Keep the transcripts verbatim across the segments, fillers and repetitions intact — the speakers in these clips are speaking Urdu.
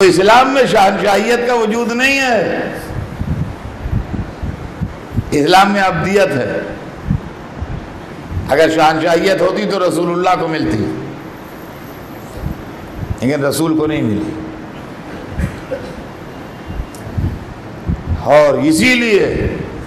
اسلام میں شہنشاہیت کا وجود نہیں ہے، اسلام میں عبدیت ہے۔ اگر شہنشاہیت ہوتی تو رسول اللہ کو ملتی، لیکن رسول کو نہیں ملی۔ اور اسی لیے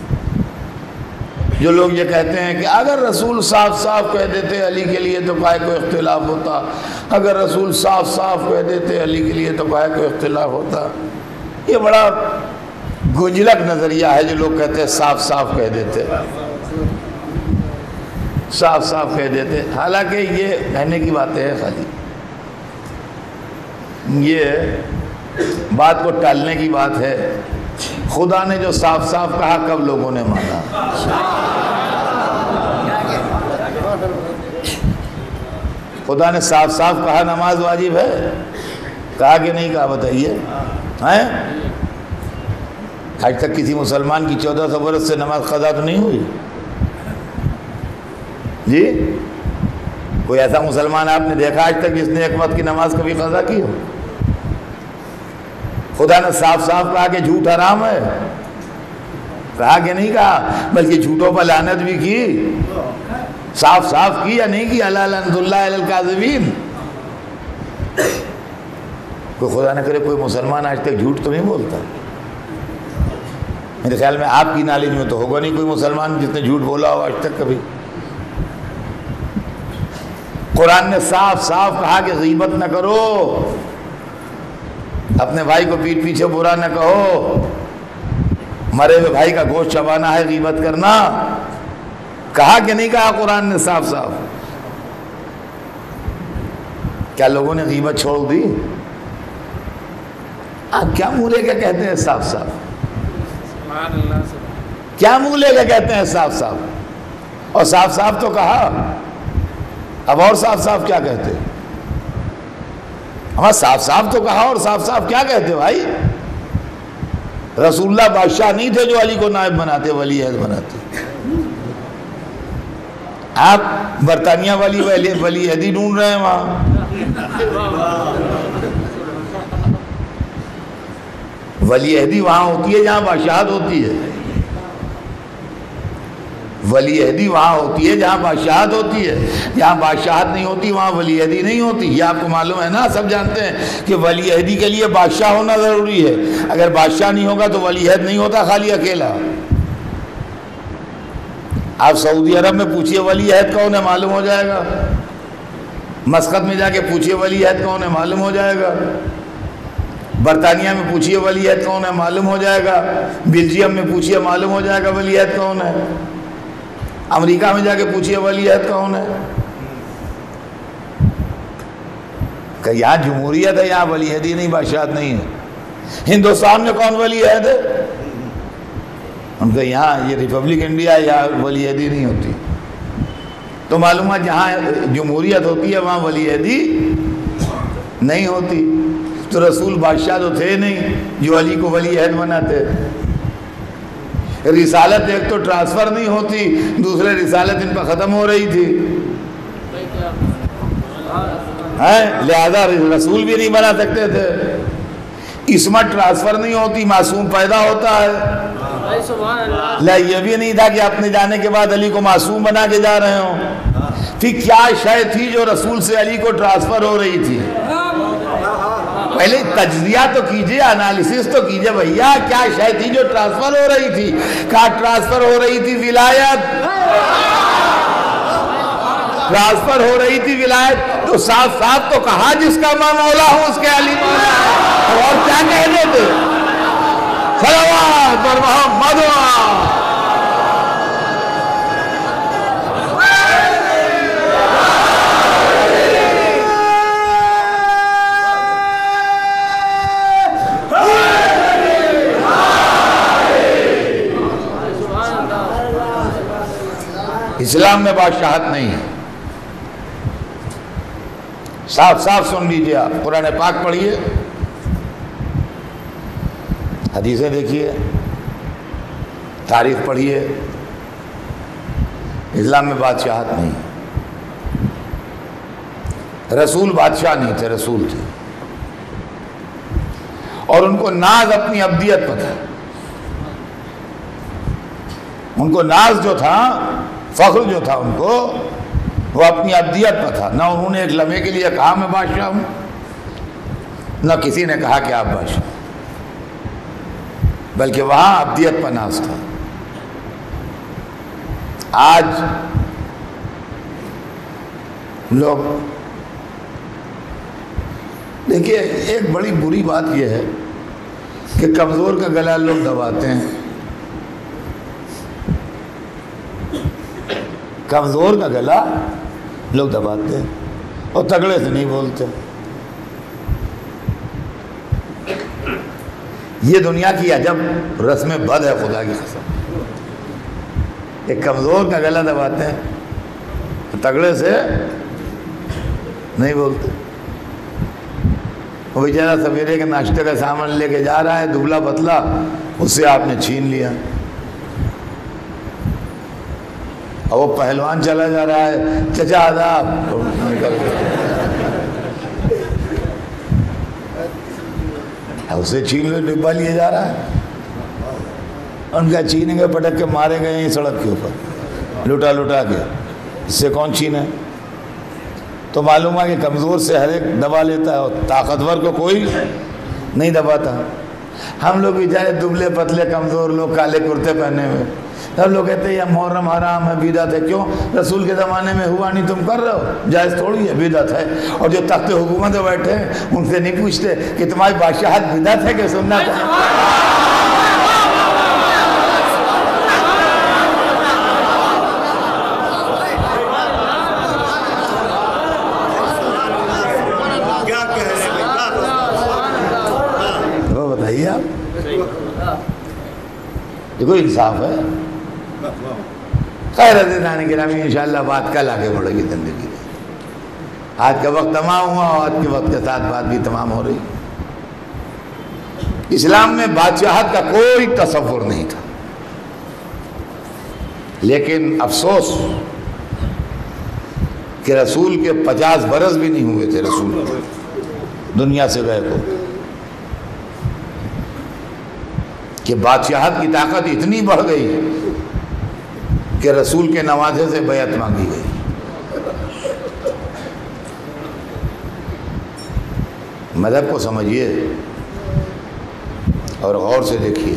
جو لوگ یہ کہتے ہیں کہ اگر رسول صاف صاف کہہ دیتے علی کے لیے تو کائے کو اختلاف ہوتا، اگر رسول صاف صاف کہہ دیتے علی کے لیے تو کائے کو اختلاف ہوتا، یہ بڑا گنجلک نظریہ ہے جو لوگ کہتے ہیں صاف صاف کہہ دیتے، صاف صاف کہہ دیتے۔ حالانکہ یہ کہنے کی باتیں ہیں، خالی یہ بات کو ٹالنے کی بات ہے۔ خدا نے جو صاف صاف کہا کب لوگوں نے مانا؟ خدا نے صاف صاف کہا نماز واجب ہے، کہا کہ نہیں کہا؟ بتائیے۔ ہیں آج تک کسی مسلمان کی چودہ سو برس سے نماز قضا تو نہیں ہوئی جی؟ کوئی ایسا مسلمان آپ نے دیکھا آج تک جس نے ایک وقت کی نماز کبھی قضا کی ہو؟ خدا نے صاف صاف کہا کہ جھوٹ حرام ہے، کہا کہ نہیں کہا؟ بلکہ جھوٹوں پر لعنت بھی کی، صاف صاف کی یا نہیں کی؟ الا لعنت اللہ علی الکاذبین۔ کوئی خدا نہ کرے کوئی مسلمان آج تک جھوٹ تو نہیں بولتا؟ میرے خیال میں آپ کی نالج میں تو ہوگا نہیں کوئی مسلمان جس نے جھوٹ بولا ہو آج تک کبھی۔ قرآن نے صاف صاف کہا کہ غیبت نہ کرو، اپنے بھائی کو پیٹ پیچھے برا نہ کہو، مرے ہوئے بھائی کا گوشت چبانا ہے غیبت کرنا، کہا کہ نہیں کہا قرآن نے صاف صاف؟ کیا لوگوں نے غیبت چھوڑ دی؟ آپ کیا منہ لے کے کہتے ہیں صاف صاف؟ کیا منہ لے کے کہتے ہیں صاف صاف؟ اور صاف صاف تو کہا، اب اور صاف صاف کیا کہتے؟ ہمارا صاف صاف تو کہا اور صاف صاف کیا کہتے بھائی؟ رسول اللہ بادشاہ نہیں تھے جو علی کو نائب بناتے، ولی عہد بناتے۔ آپ برطانیہ والی ولی عہدی ڈھونڈ رہے ہیں وہاں۔ ولی عہدی وہاں ہوتی ہے جہاں بادشاہت ہوتی ہے، ولی عہدی وہاں ہوتی ہے جہاں بادشاہت ہوتی ہے، جہاں بادشاہت نہیں ہوتی وہاں ولی عہدی نہیں ہوتی۔ یہ آپ کو معلوم ہے نا، سب جانتے ہیں کہ ولی عہدی کے لیے بادشاہ ہونا ضروری ہے، اگر بادشاہ نہیں ہوگا تو ولی عہد نہیں ہوتا خالی اکیلا۔ آپ سعودی عرب میں پوچھئے ولی عہد کون ہے، معلوم ہو جائے گا۔ مسقط میں جا کے پوچھئے ولی عہد کون ہے، معلوم ہو جائے گا۔ برطانیہ میں پوچھئے ولی عہد کون ہے، معلوم ہو جائے گا۔ بیلجیم میں پوچھئے، معلوم ہو جائے گا ولی عہد کون ہے۔ امریکہ میں جا کے پوچھئے ولی عہد کون ہے۔ کہ یہاں جمہوریت ہے، یہاں ولی عہدی نہیں، بادشاہت نہیں ہے۔ ہندوستان میں کون ولی عہد ہے؟ ان کا یہاں یہ ریپبلک انڈیا یا ولی عہدی نہیں ہوتی۔ تو معلوم ہے جہاں جمہوریت ہوتی ہے وہاں ولی عہدی نہیں ہوتی۔ تو رسول بادشاہ تو تھے نہیں جو علی کو ولی عہد بناتے۔ رسالت ایک تو ٹرانسفر نہیں ہوتی، دوسرے رسالت ان پر ختم ہو رہی تھی، لہذا رسول بھی نہیں بنا سکتے تھے۔ عصمت ٹرانسفر نہیں ہوتی، معصوم پیدا ہوتا ہے۔ لا یہ بھی نہیں تھا کہ اپنے جانے کے بعد علی کو معصوم بنا کے جا رہے ہوں۔ پھر کیا شے تھی جو رسول سے علی کو ٹرانسفر ہو رہی تھی؟ پہلے تجزیہ تو کیجئے، انالیسس تو کیجئے بھیا، کیا شے تھی جو ٹرانسفر ہو رہی تھی؟ کہا ٹرانسفر ہو رہی تھی ولایت، ٹرانسفر ہو رہی تھی ولایت۔ تو صاف صاف تو کہا جس کا میں مولا ہوں اس کے علی مولا ہے، اور کیا کہہ دیتے؟ صلوات بر محمد۔ اسلام میں بادشاہت نہیں ہے، صاف صاف سن لیجئے۔ آپ قرآن پاک پڑھیے، حدیثیں دیکھیے، تاریخ پڑھیے، اسلام میں بادشاہت نہیں۔ رسول بادشاہ نہیں تھے، رسول تھے۔ اور ان کو ناز اپنی ابدیت پر تھا. ان کو ناز جو تھا، فخر جو تھا ان کو، وہ اپنی ابدیت پر تھا. نہ انہوں نے ایک لمحے کے لیے کہا میں بادشاہ ہوں، نہ کسی نے کہا کہ آپ بادشاہ، بلکہ وہاں ابدیت پر ناز تھا. آج لوگ دیکھیے، ایک بڑی بری بات یہ ہے کہ کمزور کا گلا لوگ دباتے ہیں. کمزور کا گلا لوگ دباتے ہیں اور تگڑے سے نہیں بولتے. یہ دنیا کی عجب رسم بد ہے، خدا کی قسم. ایک کمزور کا گلا دباتے ہیں، تگڑے سے نہیں بولتے. وہ بیچارہ سویرے کے ناشتے کا سامان لے کے جا رہا ہے، دبلا پتلا، اس سے آپ نے چھین لیا. اور وہ پہلوان چلا جا رہا ہے، چچا آداب، نکل اسے چھین لے، ڈبا لیے جا رہا ہے. ان کا چھینیں گے، پٹک کے مارے گئے ہیں سڑک کے اوپر لٹا لٹا کے. اس سے کون چھینے؟ تو معلوم ہے کہ کمزور سے ہر ایک دبا لیتا ہے اور طاقتور کو کوئی نہیں دباتا. ہم لوگ بیچارے دبلے پتلے کمزور لوگ، کالے کرتے پہنے ہوئے، سب لوگ کہتے ہیں یہ محرم حرام ہے، بدعت ہے. کیوں؟ رسول کے زمانے میں ہوا نہیں، تم کر رہے ہو، جائز تھوڑی ہے، بدعت ہے. اور جو تخت حکومت میں بیٹھے ہیں ان سے نہیں پوچھتے کہ تمہاری بادشاہت بدعت ہے کہ سنت ہے. دیکھو انصاف ہے. خیر عزیزان گرامی، انشاءاللہ بات کل آگے بڑھے گی زندگی میں. آج کا وقت تمام ہوا اور آج کے وقت کے ساتھ بات بھی تمام ہو رہی. اسلام میں بادشاہت کا کوئی تصور نہیں تھا، لیکن افسوس کہ رسول کے پچاس برس بھی نہیں ہوئے تھے رسول دنیا سے گئے کو، کہ بادشاہت کی طاقت اتنی بڑھ گئی کہ رسول کے نوازے سے بیعت مانگی گئی. مذہب کو سمجھیے اور غور سے دیکھیے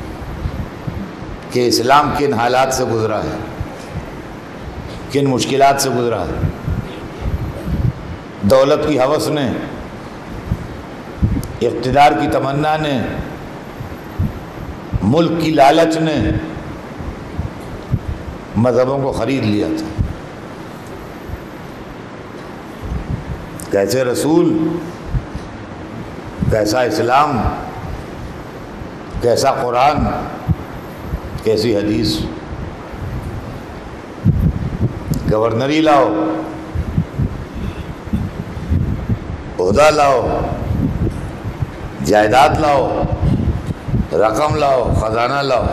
کہ اسلام کن حالات سے گزرا ہے، کن مشکلات سے گزرا ہے. دولت کی ہوس نے، اقتدار کی تمنا نے، ملک کی لالچ نے مذہبوں کو خرید لیا تھا. کیسے رسول، کیسا اسلام، کیسا قرآن، کیسی حدیث. گورنری لاؤ، عہدہ لاؤ، جائیداد لاؤ، رقم لاؤ، خزانہ لاؤ.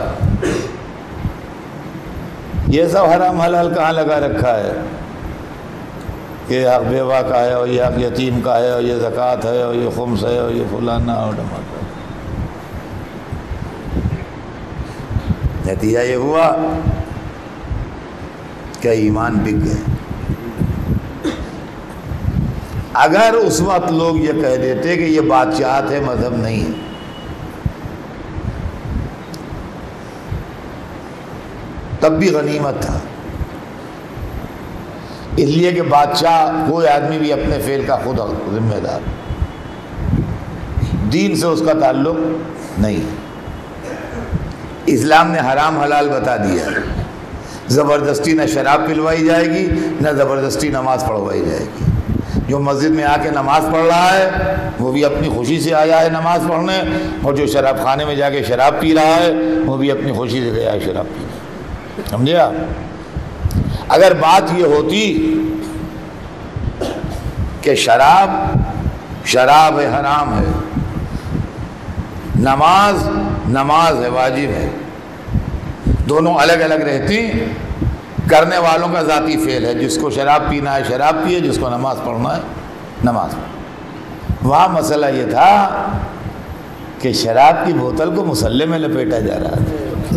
یہ سب حرام حلال کہاں لگا رکھا ہے کہ حق بیوہ کا ہے اور یہ حق یتیم کا ہے اور یہ زکوٰۃ ہے اور یہ خمس ہے اور یہ فلانا اور ڈمانا. نتیجہ یہ ہوا کہ ایمان بک گئے. اگر اس وقت لوگ یہ کہہ دیتے کہ یہ بادشاہت ہے، مذہب نہیں ہے، تب بھی غنیمت تھا. اس لیے کہ بادشاہ کوئی آدمی بھی اپنے فعل کا خود ذمہ دار، دین سے اس کا تعلق نہیں. اسلام نے حرام حلال بتا دیا. زبردستی نہ شراب پلوائی جائے گی، نہ زبردستی نماز پڑھوائی جائے گی. جو مسجد میں آ کے نماز پڑھ رہا ہے وہ بھی اپنی خوشی سے آیا ہے نماز پڑھنے، اور جو شراب خانے میں جا کے شراب پی رہا ہے وہ بھی اپنی خوشی سے گیا ہے شراب پینے. سمجھے آپ؟ اگر بات یہ ہوتی کہ شراب شراب ہے، حرام ہے، نماز نماز ہے، واجب ہے، دونوں الگ الگ رہتی، کرنے والوں کا ذاتی فعل ہے. جس کو شراب پینا ہے شراب پیے، جس کو نماز پڑھنا ہے نماز پڑھے. وہاں مسئلہ یہ تھا کہ شراب کی بوتل کو مصلی میں لپیٹا جا رہا تھا۔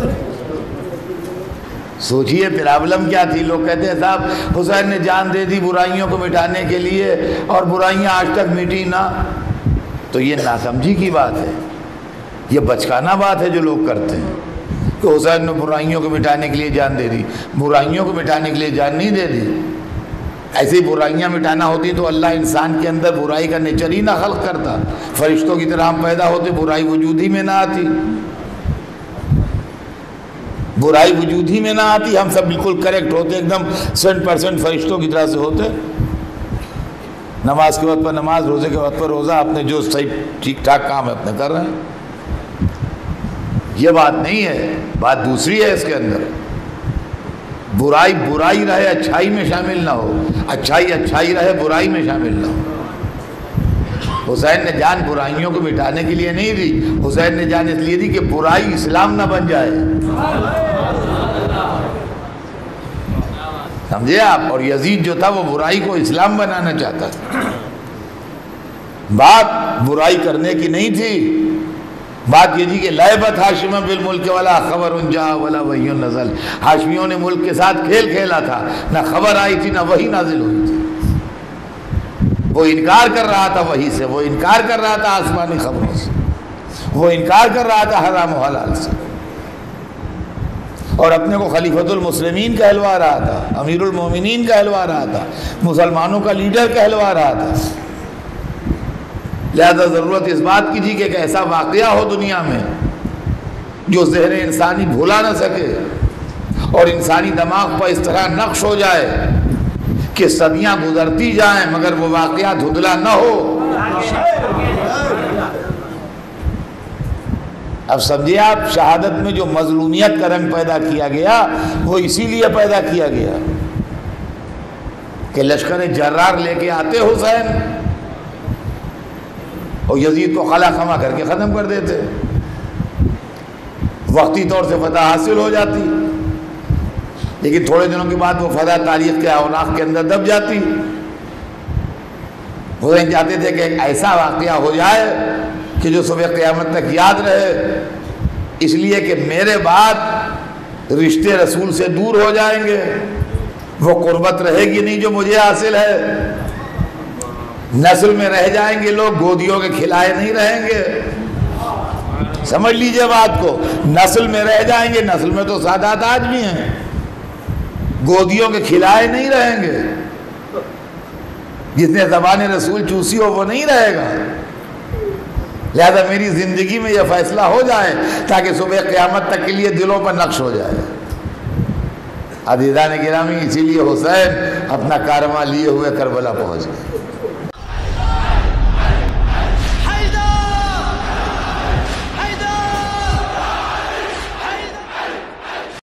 سوچئے پرابلم کیا تھی۔ لوگ کہتے ہیں صاحب حسین نے جان دے دی برائیوں کو مٹانے کے لیے اور برائیاں آج تک مٹی نہ، تو یہ ناسمجھی کی بات ہے، یہ بچکانہ بات ہے جو لوگ کرتے ہیں کہ حسین نے برائیوں کو مٹانے کے لیے جان دے دی۔ برائیوں کو مٹانے کے لیے جان نہیں دے دی، ایسی برائیاں مٹانا ہوتی تو اللہ انسان کے اندر برائی کا نیچر ہی نہ خلق کرتا، فرشتوں کی طرح ہم پیدا ہوتے، برائی وجود ہی میں نہ آتی، برائی وجود ہی میں نہ آتی، ہم سب بالکل کریکٹ ہوتے، ایک دم سینٹ پرسینٹ فرشتوں کی طرح سے ہوتے، نماز کے وقت پر نماز، روزے کے وقت پر روزہ، اپنے جو صحیح ٹھیک ٹھاک کام ہے اپنے کر رہے ہیں۔ یہ بات نہیں ہے، بات دوسری ہے اس کے اندر۔ برائی برائی رہے، اچھائی میں شامل نہ ہو، اچھائی اچھائی رہے، برائی میں شامل نہ ہو۔ حسین نے جان برائیوں کو مٹانے کے لیے نہیں دی، حسین نے جان اس لیے دی کہ برائی اسلام نہ بن جائے، سمجھے آپ؟ اور یزید جو تھا وہ برائی کو اسلام بنانا چاہتا تھا۔ بات برائی کرنے کی نہیں تھی، بات یہ تھی کہ لعبت ہاشم بالملک ولا خبر جاء ولا وحی نزل، ہاشمیوں نے ملک کے ساتھ کھیل کھیلا تھا، نہ خبر آئی تھی نہ وحی نازل ہوئی تھی۔ وہ انکار کر رہا تھا وحی سے، وہ انکار کر رہا تھا آسمانی خبروں سے، وہ انکار کر رہا تھا حرام و حلال سے، اور اپنے کو خلیفۃ المسلمین کہلوا رہا تھا، امیر المومنین کہلوا رہا تھا، مسلمانوں کا لیڈر کہلوا رہا تھا۔ لہذا ضرورت اس بات کی تھی کہ ایک ایسا واقعہ ہو دنیا میں جو ذہن انسانی بھولا نہ سکے اور انسانی دماغ پر اس طرح نقش ہو جائے کہ صدیاں گزرتی جائیں مگر وہ واقعہ دھندلا نہ ہو۔ اب سمجھیے آپ، شہادت میں جو مظلومیت کا رنگ پیدا کیا گیا وہ اسی لیے پیدا کیا گیا کہ لشکر جرار لے کے آتے حسین اور یزید کو خلا خما کر کے ختم کر دیتے، وقتی طور سے فتح حاصل ہو جاتی، لیکن تھوڑے دنوں کے بعد وہ فتح تاریخ کے اوناق کے اندر دب جاتی۔ حسین چاہتے تھے کہ ایک ایسا واقعہ ہو جائے کہ جو صبح قیامت تک یاد رہے، اس لیے کہ میرے بعد رشتے رسول سے دور ہو جائیں گے، وہ قربت رہے گی نہیں جو مجھے حاصل ہے، نسل میں رہ جائیں گے لوگ، گودیوں کے کھلائے نہیں رہیں گے۔ سمجھ لیجئے بات کو، نسل میں رہ جائیں گے، نسل میں تو سادات آج بھی ہیں، گودیوں کے کھلائے نہیں رہیں گے، جس نے زبان رسول چوسی ہو وہ نہیں رہے گا۔ لہذا میری زندگی میں یہ فیصلہ ہو جائے تاکہ صبح قیامت تک کے لیے دلوں پر نقش ہو جائے۔ عزیزان گرامی، اسی لیے حسین اپنا کارواں لیے ہوئے کربلا پہنچ گئے۔